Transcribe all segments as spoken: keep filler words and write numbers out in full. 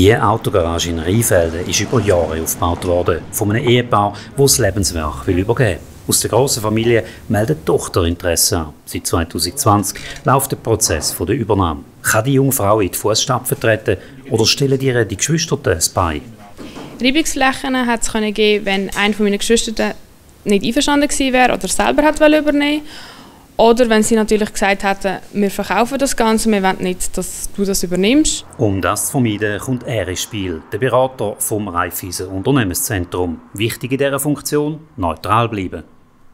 Diese Autogarage in Rheinfelden ist über Jahre aufgebaut worden, von einem Ehepaar, das das Lebenswerk will übergeben will. Aus der grossen Familie meldet die Tochter Interesse an. Seit zweitausendzwanzig läuft der Prozess der Übernahme. Kann die junge Frau in die Fußstapfen treten oder stellen ihr die Geschwister es bei? Reibungsflächen hat es geben, wenn einer meiner Geschwister nicht einverstanden gewesen wäre oder selber hat übernehmen oder wenn sie natürlich gesagt hätten, wir verkaufen das Ganze, wir wollen nicht, dass du das übernimmst. Um das zu vermeiden, kommt er ins Spiel, der Berater vom Raiffeisen Unternehmenszentrum. Wichtig in dieser Funktion, neutral bleiben.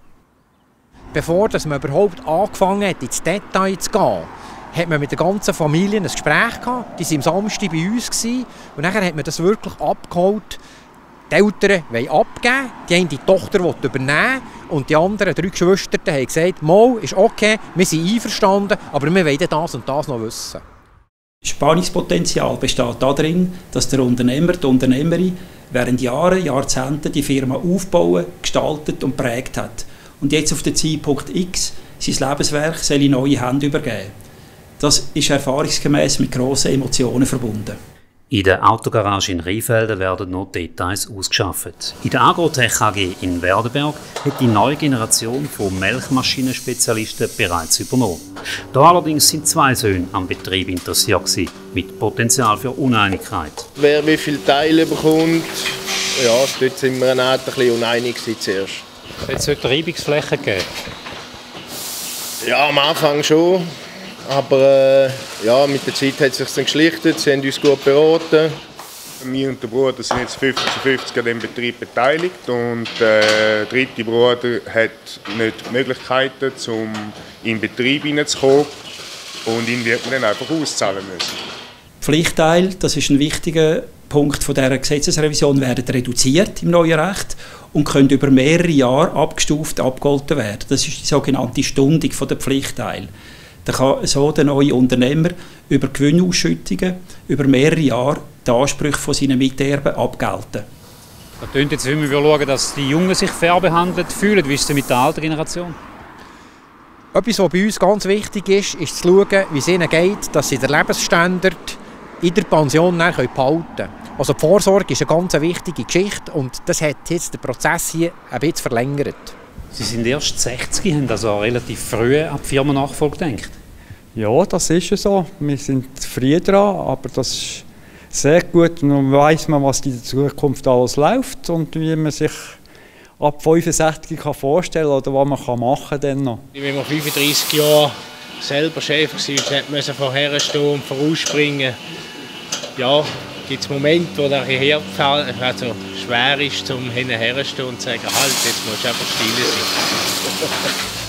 Bevor dass man überhaupt angefangen hat, ins Detail zu gehen, hat man mit der ganzen Familie ein Gespräch gehabt. Die waren am Samstag bei uns gewesen, und dann hat man das wirklich abgeholt. Die Eltern wollen abgeben, die eine die Tochter will übernehmen und die anderen drei Geschwister haben gesagt, «Mal, ist okay, wir sind einverstanden, aber wir wollen das und das noch wissen.» Das Spannungspotenzial besteht darin, dass der Unternehmer, die Unternehmerin während Jahren, Jahrzehnten die Firma aufbauen, gestaltet und prägt hat und jetzt auf den Zeitpunkt X sein Lebenswerk in neue Hände übergeben. Das ist erfahrungsgemäß mit grossen Emotionen verbunden. In der Autogarage in Rheinfelden werden noch Details ausgeschafft. In der Agrotech A G in Werdenberg hat die neue Generation von Melkmaschinenspezialisten bereits übernommen. Da allerdings sind zwei Söhne am Betrieb interessiert gewesen, mit Potenzial für Uneinigkeit. Wer wie viele Teile bekommt, ja, dort sind wir ein bisschen uneinig zuerst. Es sollte Reibungsflächen geben? Ja, am Anfang schon. Aber äh, ja, mit der Zeit hat es sich dann geschlichtet, sie haben uns gut beraten. Wir und der Bruder sind jetzt fünfzig zu fünfzig an diesem Betrieb beteiligt und der dritte Bruder hat nicht die Möglichkeiten, um in den Betrieb hineinzukommen und ihn wird man dann einfach auszahlen müssen. Pflichtteile, das ist ein wichtiger Punkt von dieser Gesetzesrevision, werden reduziert im neuen Recht und können über mehrere Jahre abgestuft abgegolten werden. Das ist die sogenannte Stundung der Pflichtteile. Dann kann so der neue Unternehmer über Gewinnausschüttungen über mehrere Jahre die Ansprüche von seinen Miterben abgelten. Das klingt jetzt, wenn wir schauen, dass die Jungen sich fair behandelt fühlen. Wie ist es mit der alten Generation? Etwas, was bei uns ganz wichtig ist, ist zu schauen, wie es ihnen geht, dass sie den Lebensstandard in der Pension behalten können. Also die Vorsorge ist eine ganz wichtige Geschichte und das hat jetzt den Prozess hier ein bisschen verlängert. Sie sind erst sechzig, haben also relativ früh an die Firmennachfolge gedacht. Ja, das ist ja so. Wir sind früh dran, aber das ist sehr gut. Nun weiss man, was in der Zukunft alles läuft und wie man sich ab fünfundsechzig kann vorstellen oder was man machen kann. Noch. Wenn man fünfunddreissig Jahre selber Chef war, musste man vorherstehen und vorausspringen. Ja, gibt es Momente, wo der herfällt, also schwer ist, um hinterher zu stehen und zu sagen, halt, jetzt musst du einfach still sein.